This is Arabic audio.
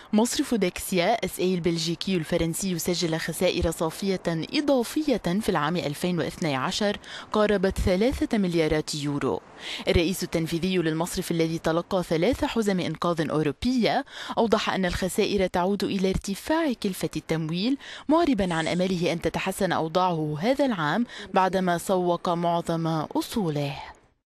مصرف داكسيا SA البلجيكي الفرنسي سجل خسائر صافية إضافية في العام 2012 قاربت 3 مليارات يورو. الرئيس التنفيذي للمصرف الذي تلقى 3 حزم إنقاذ أوروبية أوضح أن الخسائر تعود إلى ارتفاع كلفة التمويل، معربا عن أمله أن تتحسن أوضاعه هذا العام بعدما سوق معظم أصوله.